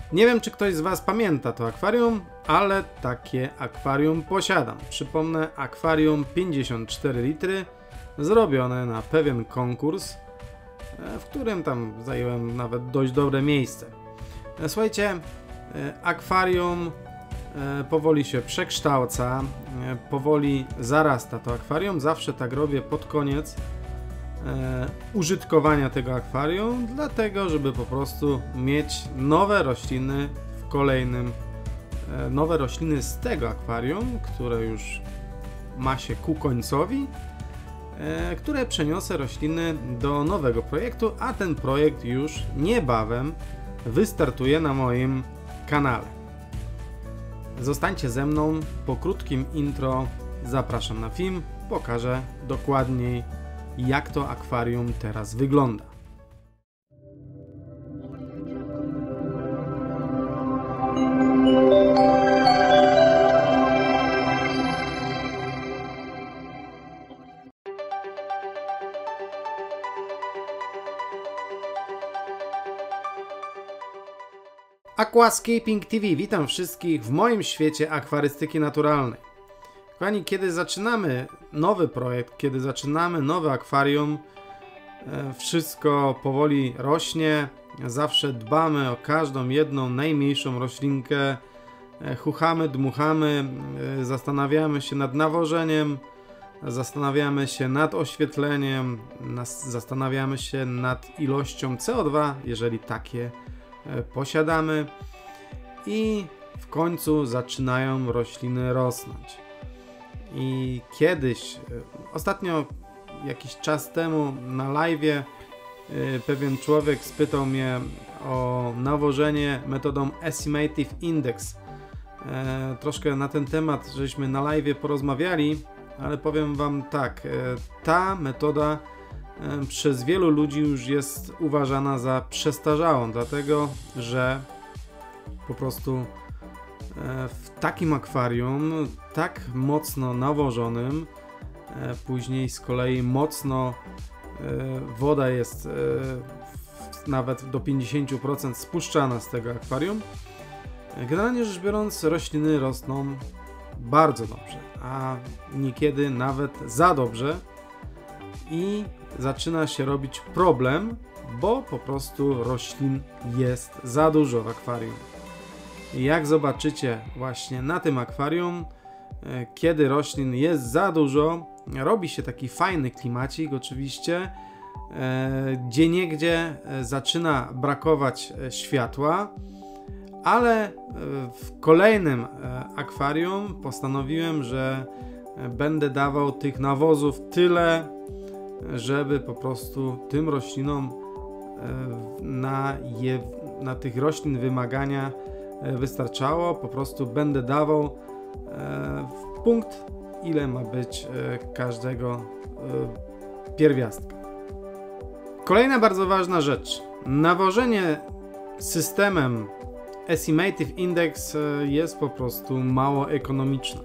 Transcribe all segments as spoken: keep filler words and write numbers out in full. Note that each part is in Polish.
Nie wiem, czy ktoś z Was pamięta to akwarium, ale takie akwarium posiadam. Przypomnę, akwarium pięćdziesiąt cztery litry, zrobione na pewien konkurs, w którym tam zająłem nawet dość dobre miejsce. Słuchajcie, akwarium powoli się przekształca, powoli zarasta to akwarium. Zawsze tak robię pod koniec e, użytkowania tego akwarium, dlatego żeby po prostu mieć nowe rośliny w kolejnym, e, nowe rośliny z tego akwarium, które już ma się ku końcowi, e, które przeniosę rośliny do nowego projektu, a ten projekt już niebawem wystartuje na moim kanale. Zostańcie ze mną, po krótkim intro zapraszam na film, pokażę dokładniej, jak to akwarium teraz wygląda. Aquascaping T V, witam wszystkich w moim świecie akwarystyki naturalnej. Kochani, kiedy zaczynamy nowy projekt, kiedy zaczynamy nowe akwarium, wszystko powoli rośnie, zawsze dbamy o każdą jedną najmniejszą roślinkę, chuchamy, dmuchamy, zastanawiamy się nad nawożeniem, zastanawiamy się nad oświetleniem, zastanawiamy się nad ilością C O dwa, jeżeli takie posiadamy, i w końcu zaczynają rośliny rosnąć. I kiedyś, ostatnio jakiś czas temu na live'ie pewien człowiek spytał mnie o nawożenie metodą Estimative Index. Troszkę na ten temat żeśmy na live'ie porozmawiali, ale powiem Wam tak, ta metoda przez wielu ludzi już jest uważana za przestarzałą, dlatego że po prostu w takim akwarium, tak mocno nawożonym, później z kolei mocno woda jest nawet do pięćdziesięciu procent spuszczana z tego akwarium. Generalnie rzecz biorąc, rośliny rosną bardzo dobrze, a niekiedy nawet za dobrze, i zaczyna się robić problem, bo po prostu roślin jest za dużo w akwarium. Jak zobaczycie właśnie na tym akwarium, kiedy roślin jest za dużo, robi się taki fajny klimacik oczywiście, gdzieniegdzie zaczyna brakować światła, ale w kolejnym akwarium postanowiłem, że będę dawał tych nawozów tyle, żeby po prostu tym roślinom na, je, na tych roślin wymagania wystarczało. Po prostu będę dawał w punkt, ile ma być każdego pierwiastka. Kolejna bardzo ważna rzecz. Nawożenie systemem Estimative Index jest po prostu mało ekonomiczne.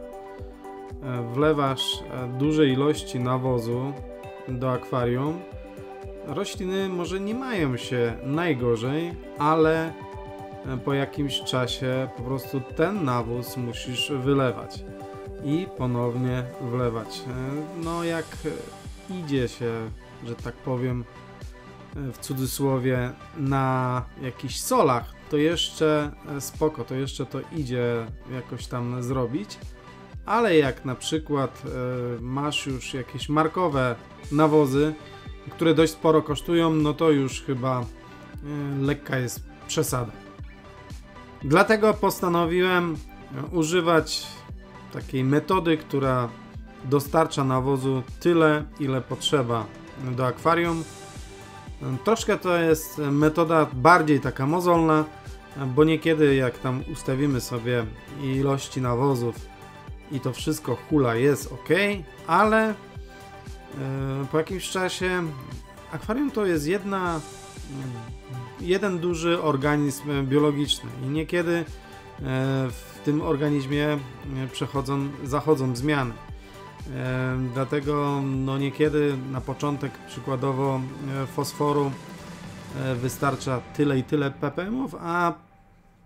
Wlewasz duże ilości nawozu do akwarium, rośliny może nie mają się najgorzej, ale po jakimś czasie po prostu ten nawóz musisz wylewać i ponownie wlewać. No jak idzie się, że tak powiem w cudzysłowie, na jakichś solach, to jeszcze spoko, to jeszcze to idzie jakoś tam zrobić, ale jak na przykład masz już jakieś markowe nawozy, które dość sporo kosztują, no to już chyba lekka jest przesada. Dlatego postanowiłem używać takiej metody, która dostarcza nawozu tyle, ile potrzeba do akwarium. Troszkę to jest metoda bardziej taka mozolna, bo niekiedy jak tam ustawimy sobie ilości nawozów i to wszystko hula, jest ok, ale yy, po jakimś czasie akwarium to jest jedna, yy, jeden duży organizm biologiczny i niekiedy yy, w tym organizmie przechodzą, zachodzą zmiany. Yy, dlatego no niekiedy na początek przykładowo yy, fosforu yy, wystarcza tyle i tyle ppm, a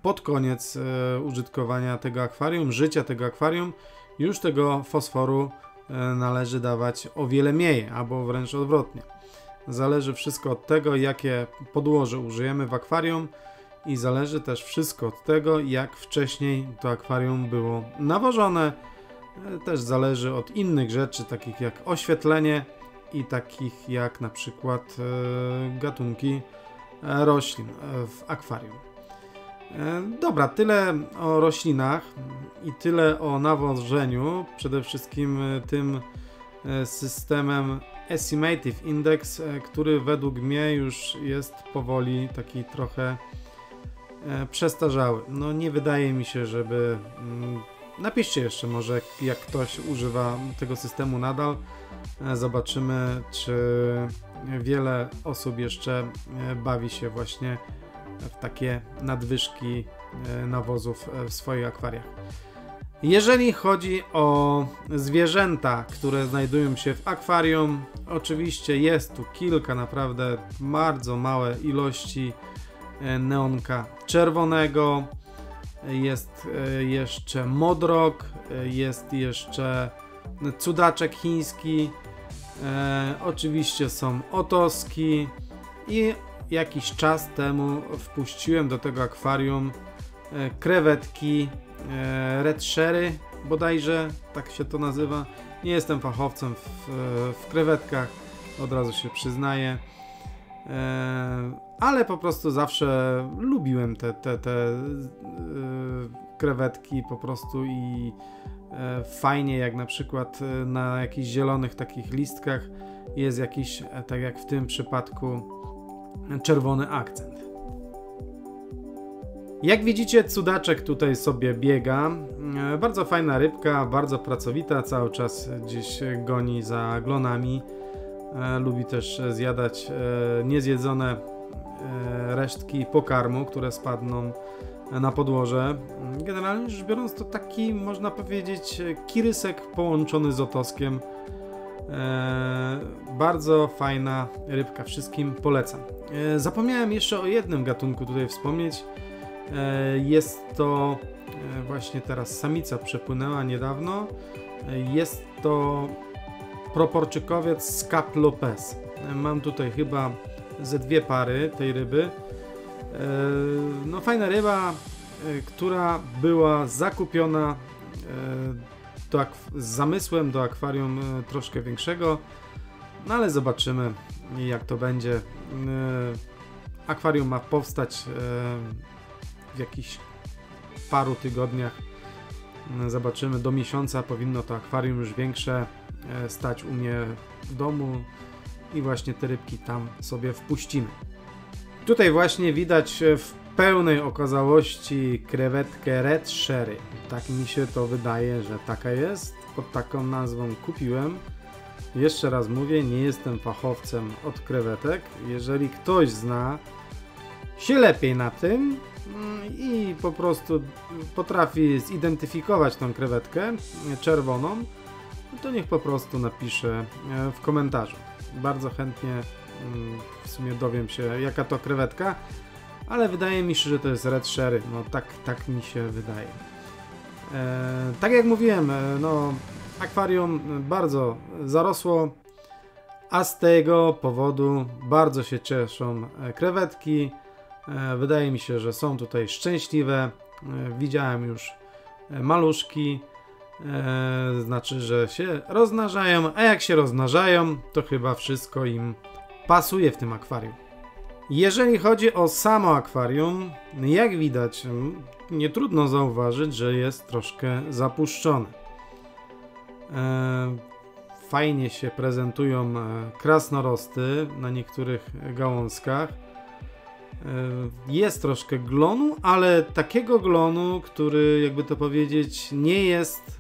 pod koniec e, użytkowania tego akwarium, życia tego akwarium, już tego fosforu e, należy dawać o wiele mniej, albo wręcz odwrotnie. Zależy wszystko od tego, jakie podłoże użyjemy w akwarium i zależy też wszystko od tego, jak wcześniej to akwarium było nawożone. E, też zależy od innych rzeczy, takich jak oświetlenie i takich jak na przykład e, gatunki e, roślin e, w akwarium. Dobra, tyle o roślinach i tyle o nawożeniu, przede wszystkim tym systemem Estimative Index, który według mnie już jest powoli taki trochę przestarzały. No nie wydaje mi się, żeby... Napiszcie jeszcze może, jak ktoś używa tego systemu nadal. Zobaczymy, czy wiele osób jeszcze bawi się właśnie w takie nadwyżki nawozów w swoich akwariach. Jeżeli chodzi o zwierzęta, które znajdują się w akwarium, oczywiście jest tu kilka naprawdę bardzo małe ilości neonka czerwonego, jest jeszcze modrok, jest jeszcze cudaczek chiński, oczywiście są otoski i jakiś czas temu wpuściłem do tego akwarium e, krewetki e, red sherry, bodajże tak się to nazywa. Nie jestem fachowcem w, w krewetkach, od razu się przyznaję, e, ale po prostu zawsze lubiłem te, te, te e, krewetki po prostu i e, fajnie jak na przykład na jakichś zielonych takich listkach jest jakiś, tak jak w tym przypadku, czerwony akcent. Jak widzicie, cudaczek tutaj sobie biega. Bardzo fajna rybka, bardzo pracowita, cały czas gdzieś goni za glonami. Lubi też zjadać niezjedzone resztki pokarmu, które spadną na podłoże. Generalnie rzecz biorąc, to taki, można powiedzieć, kirysek połączony z otoskiem. Eee, bardzo fajna rybka, wszystkim polecam. Eee, zapomniałem jeszcze o jednym gatunku tutaj wspomnieć. Eee, jest to e, właśnie teraz samica przepłynęła niedawno. Eee, jest to proporczykowiec Scap Lopez. Eee, mam tutaj chyba ze dwie pary tej ryby. Eee, no fajna ryba, e, która była zakupiona e, Do z zamysłem do akwarium y, troszkę większego, no ale zobaczymy, jak to będzie. Y, akwarium ma powstać y, w jakichś paru tygodniach. Y, zobaczymy, do miesiąca powinno to akwarium już większe y, stać u mnie w domu i właśnie te rybki tam sobie wpuścimy. Tutaj właśnie widać w pełnej okazałości krewetkę red sherry. Tak mi się to wydaje, że taka jest. Pod taką nazwą kupiłem. Jeszcze raz mówię, nie jestem fachowcem od krewetek. Jeżeli ktoś zna się lepiej na tym i po prostu potrafi zidentyfikować tą krewetkę czerwoną, to niech po prostu napisze w komentarzu. Bardzo chętnie w sumie dowiem się, jaka to krewetka. Ale wydaje mi się, że to jest red sherry. No tak, tak mi się wydaje. E, tak jak mówiłem, no akwarium bardzo zarosło, a z tego powodu bardzo się cieszą krewetki. E, wydaje mi się, że są tutaj szczęśliwe. E, widziałem już maluszki. E, znaczy, że się rozmnażają, a jak się rozmnażają, to chyba wszystko im pasuje w tym akwarium. Jeżeli chodzi o samo akwarium, jak widać, nie trudno zauważyć, że jest troszkę zapuszczone. Fajnie się prezentują krasnorosty na niektórych gałązkach. Jest troszkę glonu, ale takiego glonu, który, jakby to powiedzieć, nie jest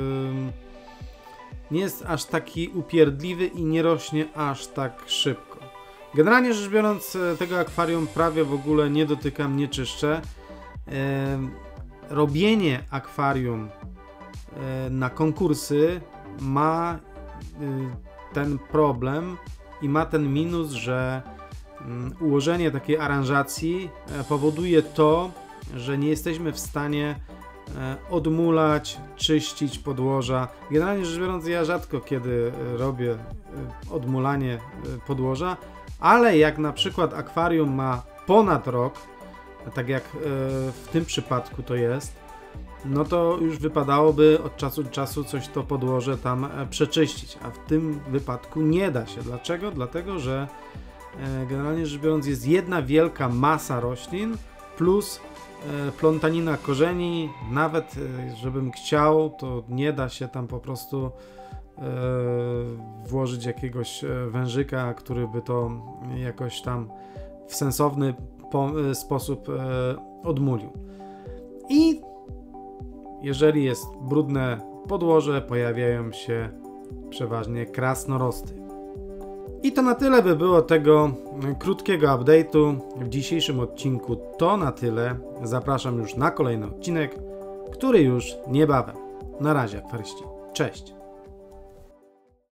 nie jest aż taki upierdliwy i nie rośnie aż tak szybko. Generalnie rzecz biorąc, tego akwarium prawie w ogóle nie dotykam, nie czyszczę. E, robienie akwarium e, na konkursy ma e, ten problem i ma ten minus, że m, ułożenie takiej aranżacji e, powoduje to, że nie jesteśmy w stanie odmulać, czyścić podłoża. Generalnie rzecz biorąc, ja rzadko kiedy robię odmulanie podłoża, ale jak na przykład akwarium ma ponad rok, tak jak w tym przypadku to jest, no to już wypadałoby od czasu do czasu coś to podłoże tam przeczyścić, a w tym wypadku nie da się. Dlaczego? Dlatego, że generalnie rzecz biorąc jest jedna wielka masa roślin plus plątanina korzeni. Nawet żebym chciał, to nie da się tam po prostu włożyć jakiegoś wężyka, który by to jakoś tam w sensowny sposób odmulił. I jeżeli jest brudne podłoże, pojawiają się przeważnie krasnorosty. I to na tyle by było tego krótkiego update'u. W dzisiejszym odcinku to na tyle. Zapraszam już na kolejny odcinek, który już niebawem. Na razie, akwaryści. Cześć!